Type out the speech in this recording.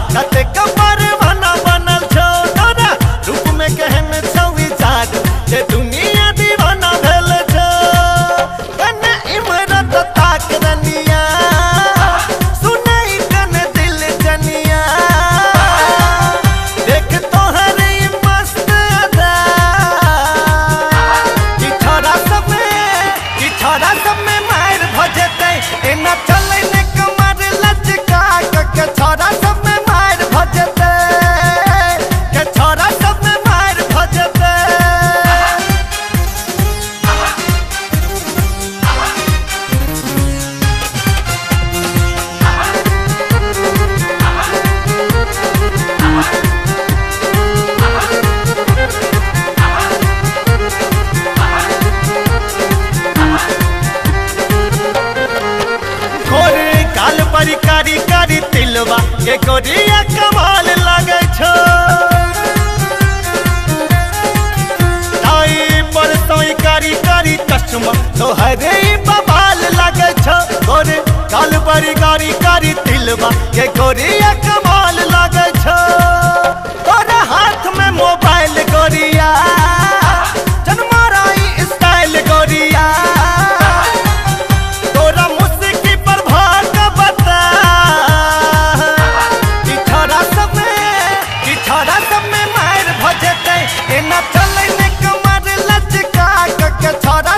कते कमर बना बनल छो तोरा रूप में कहन छौई जादू जे दुनिया दीवाना भेल छो कने इमरत ताक रनिया सुनाई कने दिल जनिया देख तोहर ई मस्त अदा कि छोरा सब में मार भजते एना चले ने कमर लचका के छोरा सब में मार भजते के छोरा सब में मार भजते कारी कारी तिलवा के गोरिया कमाल लागे छो ताई पर तोई कारी कारी चश्मा तोहरे बवाल लागे छो गोरे काल बड़ी कारी कारी तिलवा के गोरिया कमाल लागे छो तोरा हाथ में मोबाइल गोरिया जनमाराई स्टाइल गोरिया एना चले ने कमर लचका के छोरा